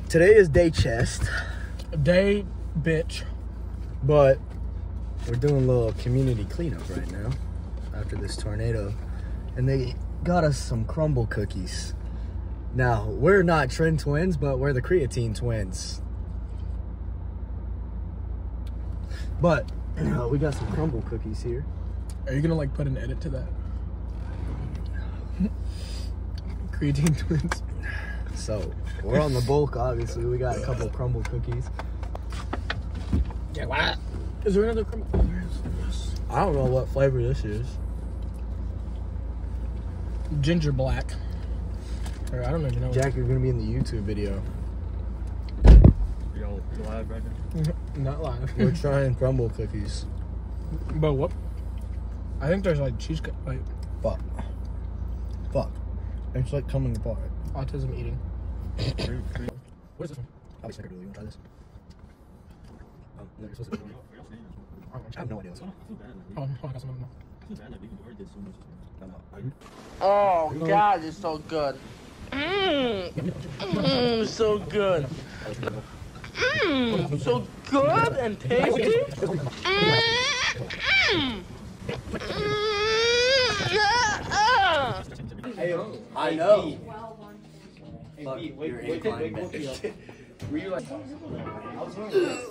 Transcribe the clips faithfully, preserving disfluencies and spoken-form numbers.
Today is day chest. Day, bitch. But we're doing a little community cleanup right now after this tornado. And they got us some crumble cookies. Now, we're not Trend twins, but we're the creatine twins. But uh, we got some crumble cookies here. Are you gonna like put an edit to that? Creatine twins. So, we're on the bulk, obviously. We got a couple of crumble cookies. Yeah, what? Is there another crumble? I don't know what flavor this is. Ginger black. Or I don't even know. Jack, you're gonna be in the YouTube video. You know, live right now? Not live. We're trying crumble cookies. But what? I think there's like cheesecake. Like Fuck. Fuck. It's like coming apart. autism eating. What is this one? I'll be snickerdoodle. You wanna try this? Oh, no, you're supposed to. I have no idea what's going on. Oh, I got some of them. No, no. Are you? Oh, God, it's so good. Mmm, mmm, so good. Mmm, so good and tasty. Mmm, mmm. I know. Fuck, wait, wait, wait, wait. Were you like... I was wrong.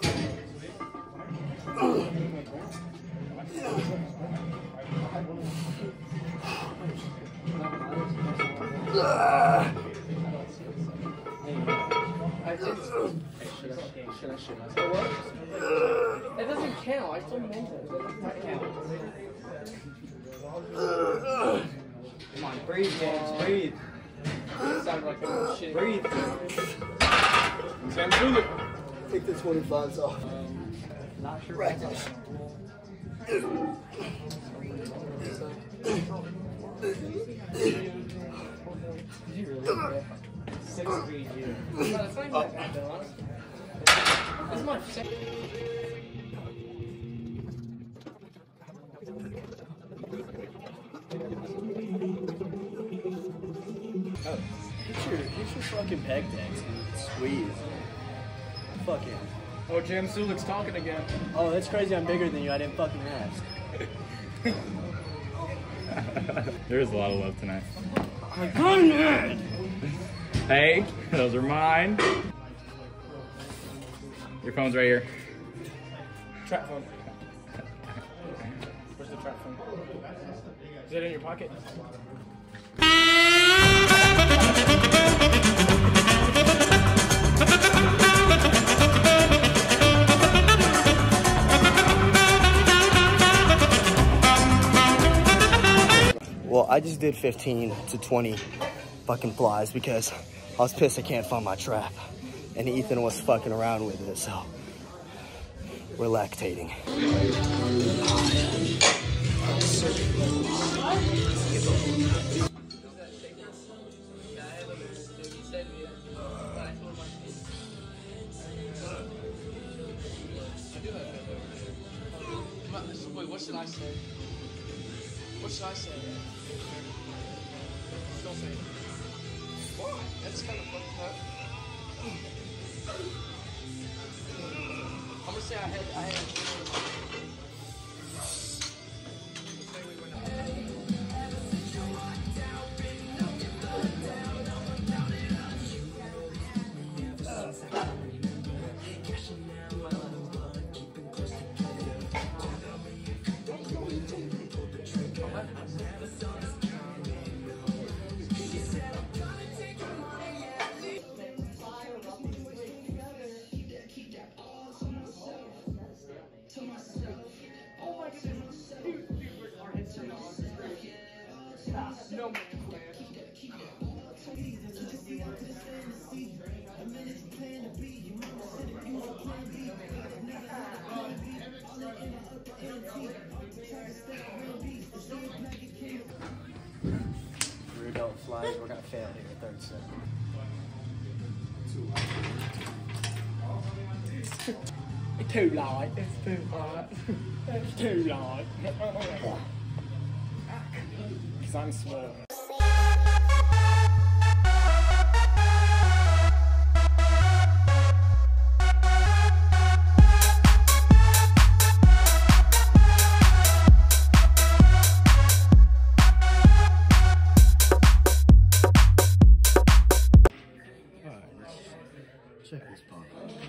It doesn't count. I still meant it. It doesn't count. Come on, breathe, James. Breathe. It sounded like a shit. Breathe. Sam, do it. Take the twenty-fives off. Um, not sure. Right. Did you really? Six degrees here. No, that's not even that bad, though, honestly. That's my second. Oh, get your, get your fucking peg tags, dude. Squeeze. Fucking. Oh, Jam Sulik's talking again. Oh, that's crazy. I'm bigger than you. I didn't fucking ask. There is a lot of love tonight. My goodness! Hey, those are mine. Your phone's right here. Trap phone. Where's the trap phone? Is it in your pocket? Well, I just did fifteen to twenty fucking flies because I was pissed I can't find my trap. And Ethan was fucking around with it, so we're lactating. Wait, what should I say? What should I say? Don't say it. Why? That's kind of fucked up. I'm gonna say I had, I had. No man's land. Rudolph flies, we're gonna fail here at third set. It's too light. It's too light. It's too light. Because I'm slow. Check this pump.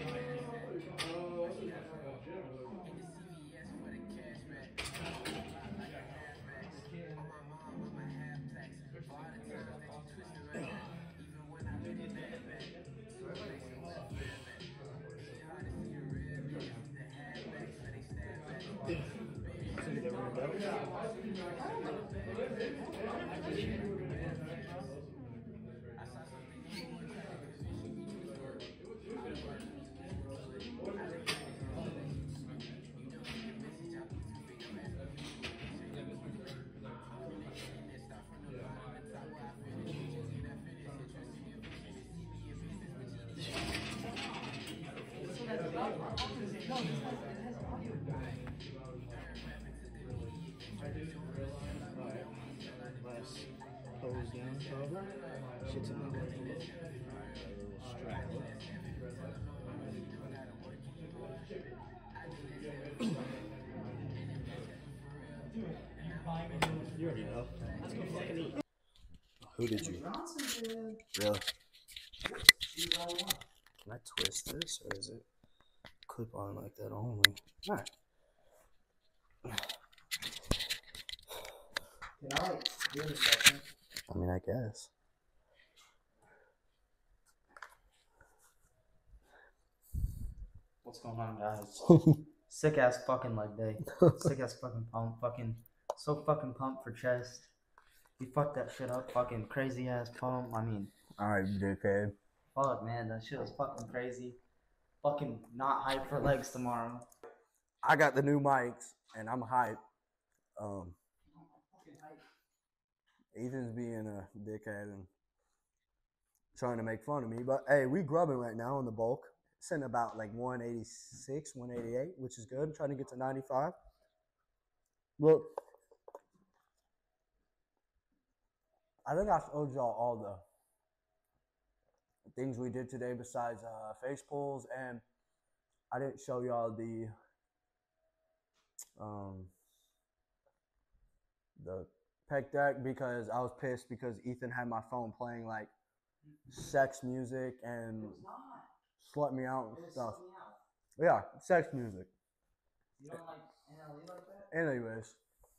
Last hose down, cover. Shit's in my way. A little straddle. You already know. Let's go fucking eat. Who did you? Really? Can I twist this or is it clip on like that only? Alright. Can I like do a second? I mean, I guess. What's going on, guys? Sick ass fucking leg day. Sick ass fucking pump. Fucking so fucking pumped for chest. You fucked that shit up. Fucking crazy ass pump. I mean, Alright, dickhead. fuck man, that shit was fucking crazy. Fucking not hyped for legs tomorrow. I got the new mics and I'm hyped. Um, Ethan's being a dickhead and trying to make fun of me, but hey, we grubbing right now on the bulk. Sitting about like one eighty-six, one eighty-eight, which is good. I'm trying to get to ninety-five. Look, I think I showed y'all all the things we did today besides uh, face pulls, and I didn't show y'all the um, the pec deck because I was pissed because Ethan had my phone playing like sex music and slut me out and stuff. Yeah, sex music. You don't like N L E like that? Anyways,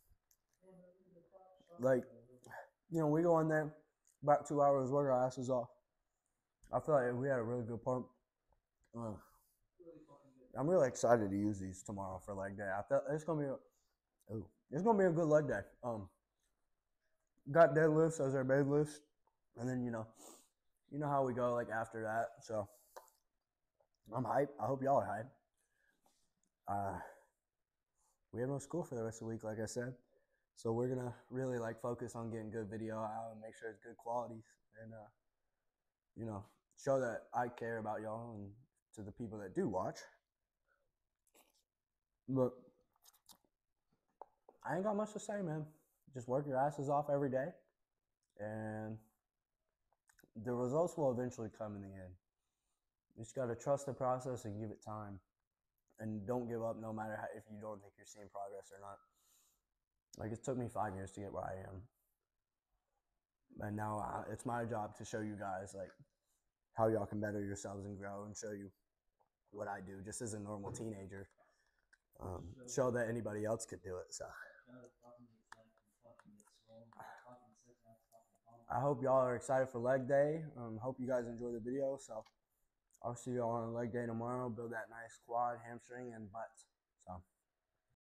like, you know, we go on there, about two hours, work our asses off. I feel like we had a really good pump. Uh, I'm really excited to use these tomorrow for leg day. I feel it's gonna be a, ooh, it's gonna be a good leg day. Um, got deadlifts as our bed lifts, and then you know, you know how we go like after that. So I'm hyped. I hope y'all are hyped. Uh, we have no school for the rest of the week, like I said. So we're gonna really like focus on getting good video out and make sure it's good quality, and uh, you know, show that I care about y'all and to the people that do watch. But I ain't got much to say, man. Just work your asses off every day, and the results will eventually come in the end. You just gotta trust the process and give it time, and don't give up no matter how, if you don't think you're seeing progress or not. Like, it took me five years to get where I am, and now I, it's my job to show you guys like how y'all can better yourselves and grow, and show you what I do just as a normal teenager. Um, show that anybody else could do it. So I hope y'all are excited for leg day. Um, hope you guys enjoy the video. So I'll see y'all on leg day tomorrow. Build that nice quad, hamstring, and butt. So.